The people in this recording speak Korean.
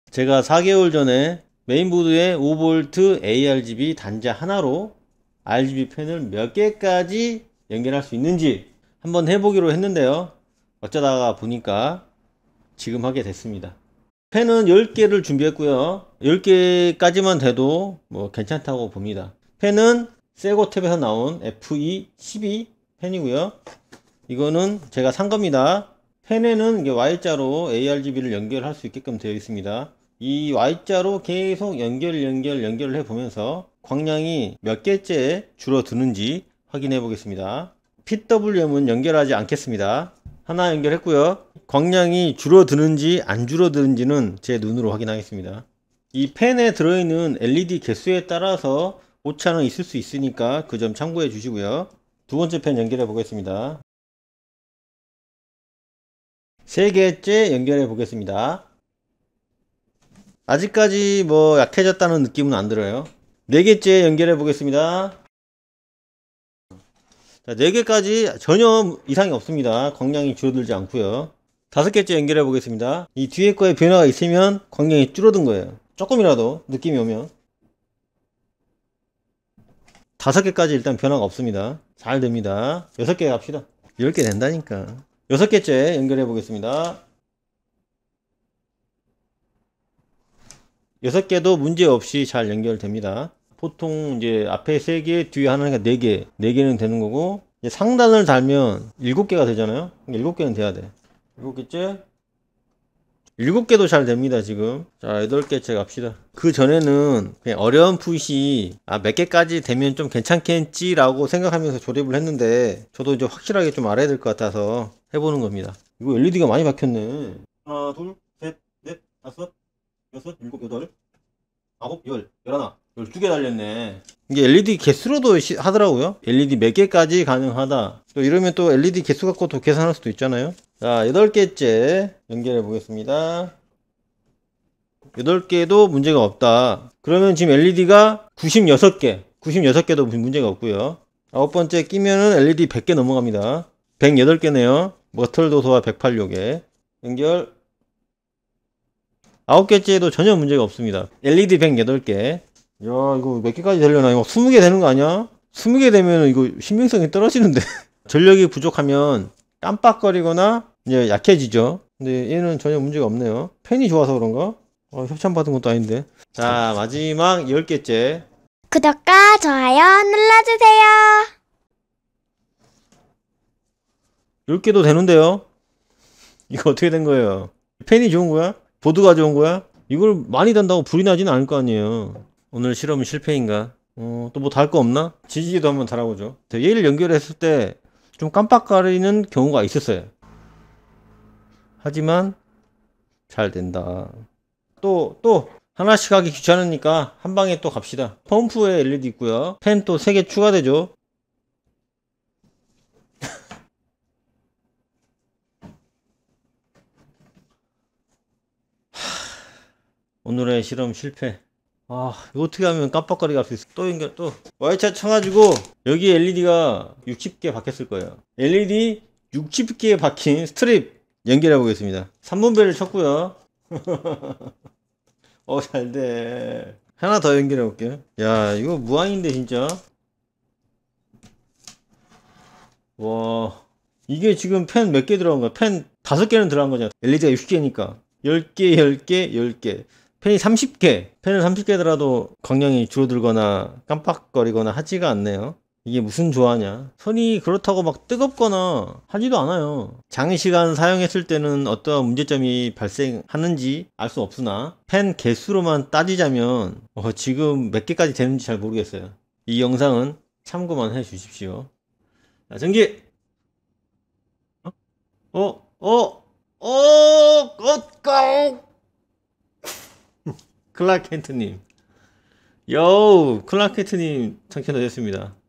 제가 4개월 전에 메인보드에 5V ARGB 단자 하나로 RGB 팬을 몇 개까지 연결할 수 있는지 한번 해보기로 했는데요. 어쩌다가 보니까 지금 하게 됐습니다. 팬은 10개를 준비했고요. 10개까지만 돼도 뭐 괜찮다고 봅니다. 팬은 세고탭에서 나온 FE12 팬이고요. 이거는 제가 산 겁니다. 팬에는 Y자로 ARGB를 연결할 수 있게끔 되어 있습니다. 이 Y자로 계속 연결을 해 보면서 광량이 몇 개째 줄어드는지 확인해 보겠습니다. PWM은 연결하지 않겠습니다. 하나 연결했고요. 광량이 줄어드는지 안 줄어드는지는 제 눈으로 확인하겠습니다. 이 팬에 들어있는 LED 개수에 따라서 오차는 있을 수 있으니까 그 점 참고해 주시고요. 두 번째 팬 연결해 보겠습니다. 세 개째 연결해 보겠습니다. 아직까지 뭐 약해졌다는 느낌은 안 들어요. 네 개째 연결해 보겠습니다. 자, 4개까지 전혀 이상이 없습니다. 광량이 줄어들지 않고요. 5개째 연결해 보겠습니다. 이 뒤에 거에 변화가 있으면 광량이 줄어든 거예요. 조금이라도 느낌이 오면. 5개까지 일단 변화가 없습니다. 잘 됩니다. 6개 갑시다. 10개 된다니까. 6개째 연결해 보겠습니다. 6개도 문제없이 잘 연결됩니다. 보통 이제 앞에 3개, 뒤에 하나가 4개, 4개는 되는 거고, 이제 상단을 달면 7개가 되잖아요. 7개는 돼야 돼. 7개째. 7개도 잘 됩니다, 지금. 자, 8개째 갑시다. 그 전에는 그냥 어려운 풋이, 몇 개까지 되면 좀 괜찮겠지라고 생각하면서 조립을 했는데, 저도 이제 확실하게 좀 알아야 될 것 같아서 해보는 겁니다. 이거 LED가 많이 박혔네. 하나, 둘, 셋, 넷, 다섯, 여섯, 일곱, 여덟, 아홉, 열, 열하나, 12개 달렸네. 이게 LED 개수로도 하더라고요. LED 몇 개까지 가능하다. 또 이러면 또 LED 개수 갖고 또 계산할 수도 있잖아요. 자, 8개째 연결해 보겠습니다. 8개도 문제가 없다. 그러면 지금 LED가 96개. 96개도 문제가 없고요. 9번째 끼면은 LED 100개 넘어갑니다. 108개네요. 머털 도소와 108요개. 연결. 9개째에도 전혀 문제가 없습니다. LED 108개. 야, 이거 몇 개까지 되려나? 이거 20개 되는 거 아니야? 20개 되면 이거 신빙성이 떨어지는데. 전력이 부족하면 깜빡거리거나 이제 약해지죠. 근데 얘는 전혀 문제가 없네요. 팬이 좋아서 그런가? 협찬 받은 것도 아닌데. 자, 마지막 10개째. 구독과 좋아요 눌러주세요. 10개도 되는데요. 이거 어떻게 된 거예요? 팬이 좋은 거야? 보드가 좋은 거야? 이걸 많이 단다고 불이 나지는 않을 거 아니에요. 오늘 실험은 실패인가? 또 뭐 달 거 없나? 지지기도 한번 달아보죠. 얘를 연결했을 때 좀 깜빡거리는 경우가 있었어요. 하지만 잘 된다. 또 하나씩 하기 귀찮으니까 한 방에 또 갑시다. 펌프에 LED 있고요. 팬 또 3개 추가되죠. 오늘의 실험 실패. 이거 어떻게 하면 깜빡거리게 할 수 있어? 또 연결, 또. Y차 쳐가지고, 여기 LED가 60개 박혔을 거예요. LED 60개 박힌 스트립 연결해 보겠습니다. 3분배를 쳤고요. 잘 돼. 하나 더 연결해 볼게요. 야, 이거 무한인데, 진짜. 와. 이게 지금 펜 몇 개 들어간 거야? 펜 5개는 들어간 거잖아. LED가 60개니까. 10개, 10개, 10개. 펜이 30개. 펜은 30개더라도 광량이 줄어들거나 깜빡거리거나 하지가 않네요. 이게 무슨 조화냐? 선이 그렇다고 막 뜨겁거나 하지도 않아요. 장시간 사용했을 때는 어떠한 문제점이 발생하는지 알 수 없으나 펜 개수로만 따지자면 지금 몇 개까지 되는지 잘 모르겠어요. 이 영상은 참고만 해 주십시오. 자, 전기! 클라켄트님. 클라켄트님 당첨되셨습니다.